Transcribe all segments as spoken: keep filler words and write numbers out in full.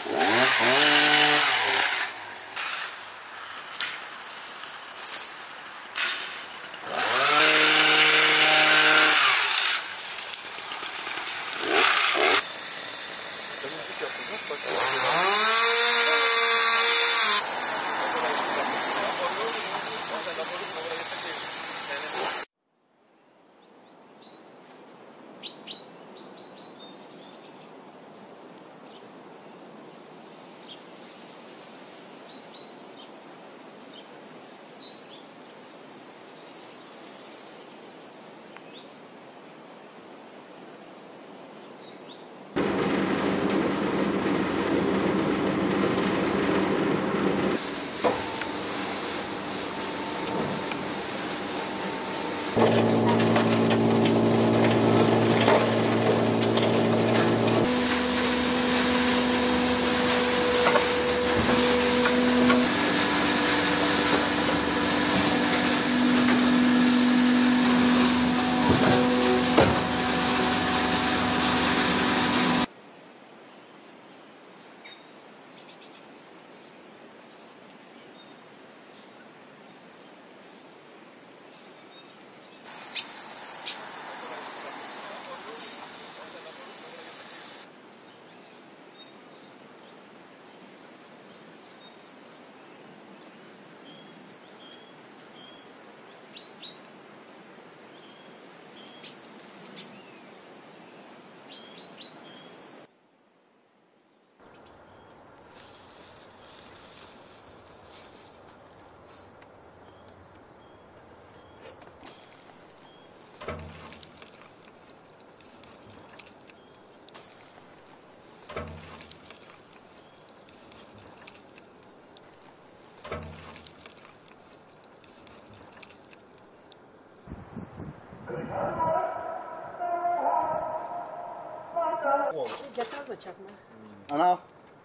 Yatar da çakma. Ana.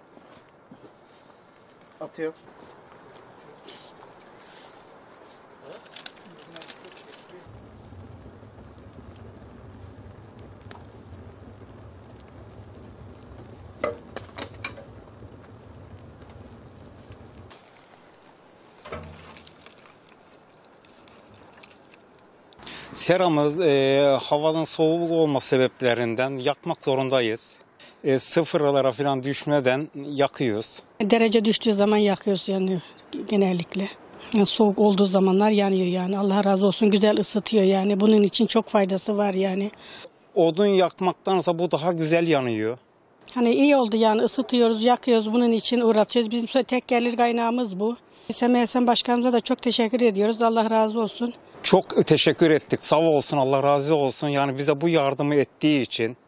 Atıyor. Seramız e, havanın soğuk olma sebeplerinden yakmak zorundayız. E, sıfırlara falan düşmeden yakıyoruz. Derece düştüğü zaman yakıyoruz yani genellikle. Yani soğuk olduğu zamanlar yanıyor yani. Allah razı olsun, güzel ısıtıyor yani. Bunun için çok faydası var yani. Odun yakmaktansa bu daha güzel yanıyor. Hani iyi oldu yani, ısıtıyoruz, yakıyoruz, bunun için uğraşıyoruz. Bizim tek gelir kaynağımız bu. S M S Başkanımıza da çok teşekkür ediyoruz. Allah razı olsun. Çok teşekkür ettik. Sağ olsun, Allah razı olsun. Yani bize bu yardımı ettiği için.